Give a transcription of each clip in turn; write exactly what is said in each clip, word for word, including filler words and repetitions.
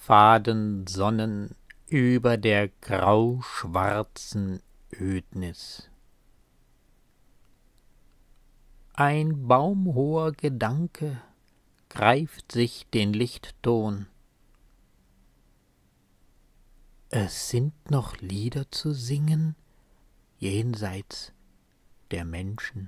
Fadensonnen über der grauschwarzen Ödnis. Ein baumhoher Gedanke greift sich den Lichtton. Es sind noch Lieder zu singen jenseits der Menschen.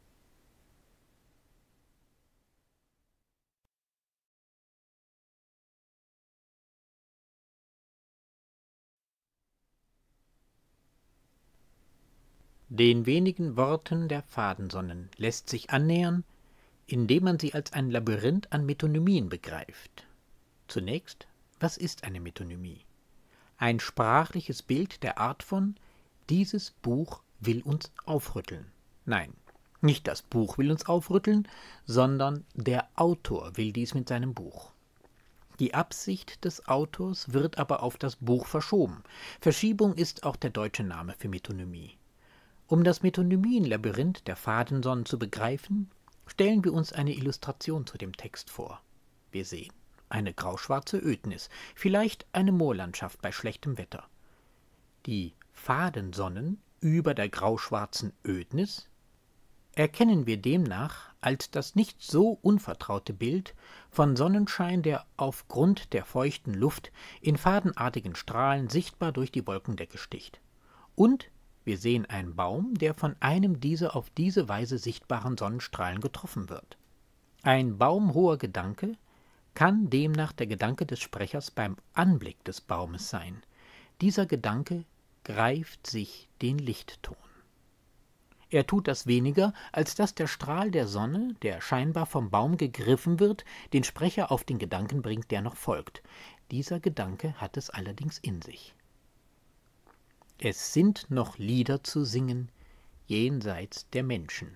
Den wenigen Worten der Fadensonnen lässt sich annähern, indem man sie als ein Labyrinth an Metonymien begreift. Zunächst, was ist eine Metonymie? Ein sprachliches Bild der Art von: dieses Buch will uns aufrütteln. Nein, nicht das Buch will uns aufrütteln, sondern der Autor will dies mit seinem Buch. Die Absicht des Autors wird aber auf das Buch verschoben. Verschiebung ist auch der deutsche Name für Metonymie. Um das Metonymienlabyrinth der Fadensonnen zu begreifen, stellen wir uns eine Illustration zu dem Text vor. Wir sehen eine grauschwarze Ödnis, vielleicht eine Moorlandschaft bei schlechtem Wetter. Die Fadensonnen über der grauschwarzen Ödnis erkennen wir demnach als das nicht so unvertraute Bild von Sonnenschein, der aufgrund der feuchten Luft in fadenartigen Strahlen sichtbar durch die Wolkendecke sticht. Und wir sehen einen Baum, der von einem dieser auf diese Weise sichtbaren Sonnenstrahlen getroffen wird. Ein baumhoher Gedanke kann demnach der Gedanke des Sprechers beim Anblick des Baumes sein. Dieser Gedanke greift sich den Lichtton. Er tut das weniger, als dass der Strahl der Sonne, der scheinbar vom Baum gegriffen wird, den Sprecher auf den Gedanken bringt, der noch folgt. Dieser Gedanke hat es allerdings in sich. Es sind noch Lieder zu singen jenseits der Menschen.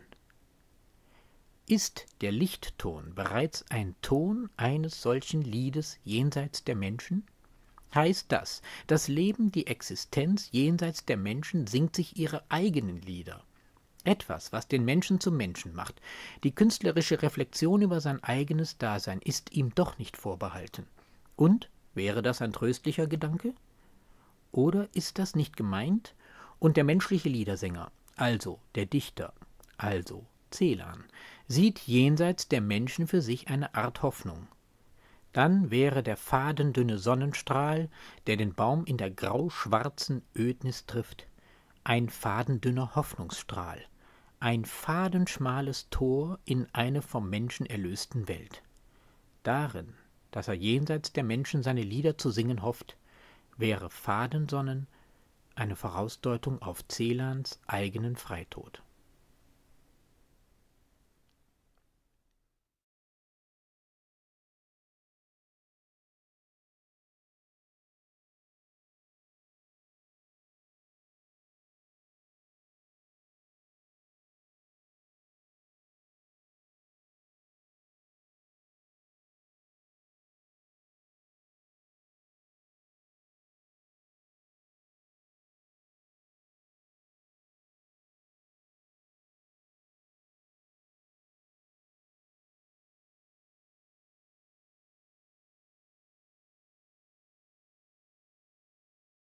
Ist der Lichtton bereits ein Ton eines solchen Liedes jenseits der Menschen? Heißt das, das Leben, die Existenz jenseits der Menschen singt sich ihre eigenen Lieder? Etwas, was den Menschen zum Menschen macht. Die künstlerische Reflexion über sein eigenes Dasein ist ihm doch nicht vorbehalten. Und wäre das ein tröstlicher Gedanke? Oder ist das nicht gemeint? Und der menschliche Liedersänger, also der Dichter, also Celan, sieht jenseits der Menschen für sich eine Art Hoffnung. Dann wäre der fadendünne Sonnenstrahl, der den Baum in der grauschwarzen Ödnis trifft, ein fadendünner Hoffnungsstrahl, ein fadenschmales Tor in eine vom Menschen erlösten Welt. Darin, dass er jenseits der Menschen seine Lieder zu singen hofft, wäre Fadensonnen eine Vorausdeutung auf Celans eigenen Freitod.